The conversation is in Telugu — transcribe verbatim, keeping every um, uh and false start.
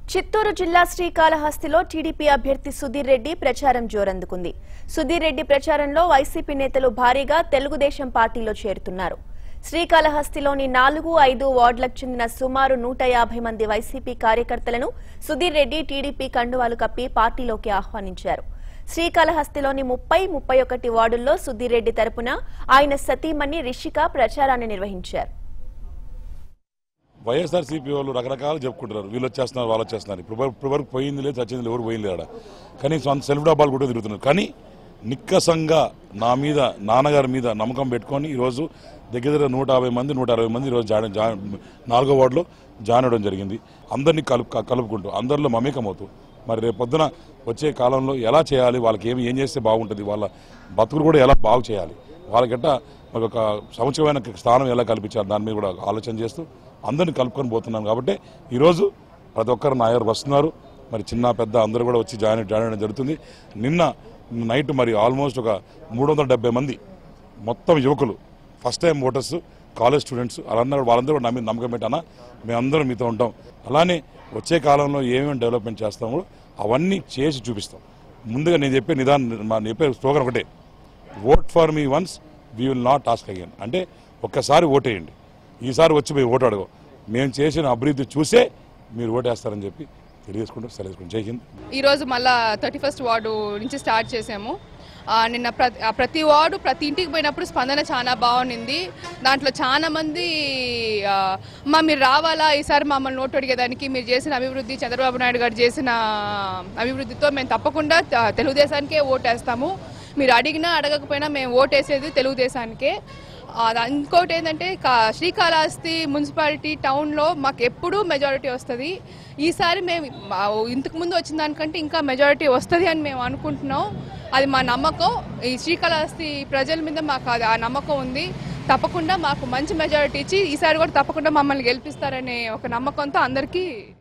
చిత్తూరు జిల్లా శ్రీకాళహస్తిలో టీడీపీ అభ్యర్థి సుధీర్ రెడ్డి ప్రచారం జోరందుకుంది. సుధీర్ రెడ్డి ప్రచారంలో వైసీపీ నేతలు భారీగా తెలుగుదేశం పార్టీలో చేరుతున్నారు. శ్రీకాళహస్తిలోని నాలుగు ఐదు వార్డులకు చెందిన సుమారు నూట యాభై మంది వైసీపీ కార్యకర్తలను సుధీర్ రెడ్డి టీడీపీ కండువాలు కప్పి పార్టీలోకి ఆహ్వానించారు. శ్రీకాళహస్తిలోని ముప్పై ముప్పై ఒకటి వార్డుల్లో సుధీర్ రెడ్డి తరపున ఆయన సతీమణి రిషిక ప్రచారాన్ని నిర్వహించారు. వైఎస్ఆర్సీపీ వాళ్ళు రకరకాలు చెప్పుకుంటున్నారు, వీళ్ళు వచ్చేస్తున్నారు వాళ్ళు వచ్చేస్తున్నారు. ఇప్పుడు ఇప్పుడు వరకు పోయింది లేదు, చచ్చింది ఎవరు పోయింది లేడ, కానీ సొంత సెల్ఫ్ డబ్బాలు కూడా తిరుగుతున్నారు. కానీ నిక్కసంగా నా మీద నాన్నగారి మీద నమ్మకం పెట్టుకొని ఈరోజు దగ్గర దగ్గర నూట యాభై మంది నూట అరవై మంది ఈరోజు జాయిన్ జా నాలుగో వార్డులో జాయిన్ అవ్వడం జరిగింది. అందరినీ కలుపు కలుపుకుంటూ అందరిలో మమేకమవుతూ మరి రేపు పొద్దున వచ్చే కాలంలో ఎలా చేయాలి, వాళ్ళకి ఏమి ఏం చేస్తే బాగుంటుంది, వాళ్ళ బతుకులు కూడా ఎలా బాగు చేయాలి, వాళ్ళకిట్ట మరి ఒక సముచితమైన స్థానం ఎలా కల్పించాలి దాని మీద కూడా ఆలోచన చేస్తూ అందరినీ కలుపుకొని పోతున్నాం. కాబట్టి ఈరోజు ప్రతి ఒక్కరు నా దగ్గరకు వస్తున్నారు. మరి చిన్న పెద్ద అందరూ కూడా వచ్చి జాయిన్ జాయిన్ అవ్వడం జరుగుతుంది. నిన్న నైట్ మరి ఆల్మోస్ట్ ఒక మూడు వందల డెబ్బై మంది మొత్తం యువకులు, first time voters, college students వాళ్ళందరూ వాళ్ళందరూ కూడా నా మీద నమ్మకం పెట్టానా మేమందరం మీతో ఉంటాం. అలానే వచ్చే కాలంలో ఏమేమి డెవలప్మెంట్ చేస్తామో అవన్నీ చేసి చూపిస్తాం. ముందుగా నేను చెప్పే నిదానం మా చెప్పే స్లోగన్ ఒకటే, vote for me once we will not ask again. అంటే ఒక్కసారి ఓటేయండి, ఈసారి వచ్చి మేము ఓటు అడగం, మేము చేసిన అభివృద్ధి చూసే మీరు ఓటేస్తారని చెప్పి తెలియజేసుకుంటూ సెలవుకుంటాం. జై హింద్. ఈరోజు మళ్ళా థర్టీ ఫస్ట్ వార్డు నుంచి స్టార్ట్ చేసాము. నిన్న ప్రతి ప్రతి వార్డు ప్రతి ఇంటికి పోయినప్పుడు స్పందన చాలా బాగుంది. దాంట్లో చాలా మంది అమ్మా మీరు రావాలా ఈసారి మమ్మల్ని ఓటు అడిగేదానికి, మీరు చేసిన అభివృద్ధి, చంద్రబాబు నాయుడు గారు చేసిన అభివృద్ధితో మేము తప్పకుండా తెలుగుదేశానికే ఓటేస్తాము, మీరు అడిగినా అడగకపోయినా మేము ఓటేసేది తెలుగుదేశానికే. ఇంకోటి ఏంటంటే శ్రీకాళహస్తి మున్సిపాలిటీ టౌన్లో మాకు ఎప్పుడూ మెజారిటీ వస్తుంది. ఈసారి మేము ఇంతకుముందు వచ్చిన దానికంటే ఇంకా మెజారిటీ వస్తుంది అని మేము అనుకుంటున్నాం. అది మా నమ్మకం. ఈ శ్రీకాళహస్తి ప్రజల మీద మాకు అది ఆ నమ్మకం ఉంది. తప్పకుండా మాకు మంచి మెజారిటీ ఇచ్చి ఈసారి కూడా తప్పకుండా మమ్మల్ని గెలిపిస్తారనే ఒక నమ్మకంతో అందరికీ